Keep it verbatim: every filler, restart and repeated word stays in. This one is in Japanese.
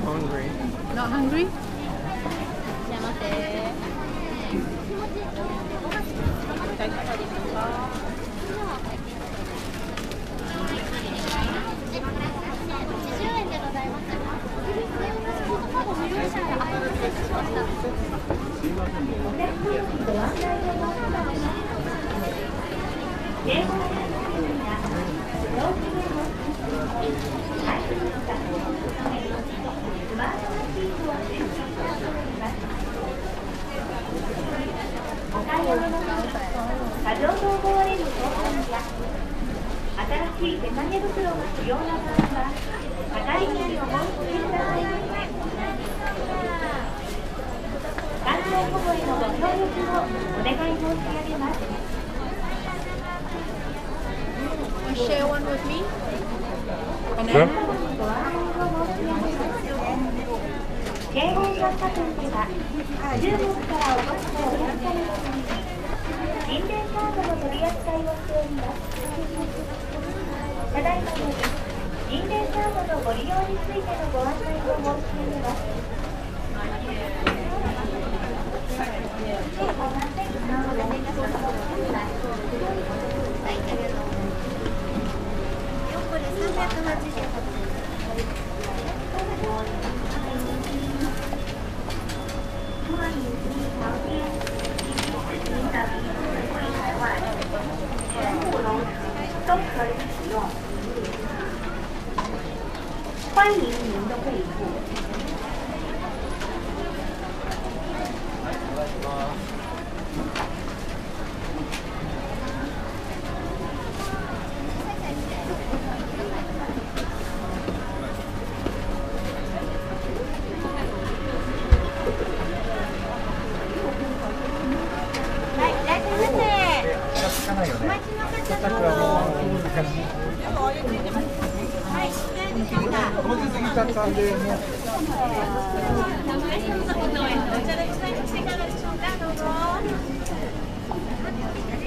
hungry. Not hungry? You share one with me? Sure. 京王百貨店では中国からお越しのお客様のために印伝カードの取り扱いをしております。ただいまより印伝カードのご利用についてのご案内を申し上げます。欢迎您的备注。 い